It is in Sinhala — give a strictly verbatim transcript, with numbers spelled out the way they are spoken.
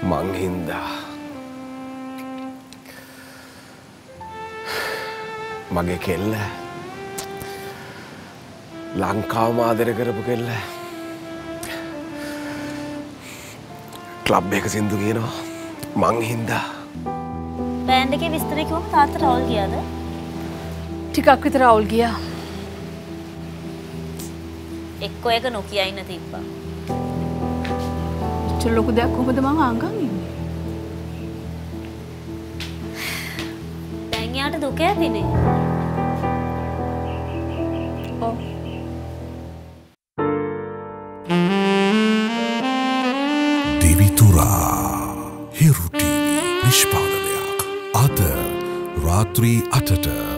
මං හින්දා මගේ කෙල්ල ලංකාවම ආදරය කරපු කෙල්ල ක්ලබ් එක සින්දු කියනවා මං හින්දා. බෑන්ඩ් එකේ විස්තර කිව්වම තාත්තා රවුල් ගියාද? ටිකක් විතර රවුල් ගියා. එක්කෝ එක නොකිය ඉන්න තිබ්බා. චොල්ල ලොකු දෙයක් කොහොමද මං ආංගන් ඉන්නේ? දැන් යාට දුක ඇතිනේ. ඔව්. දිවිතුරා හිරු ටීවී නිෂ්පාදනයක් අද රාත්‍රී අටට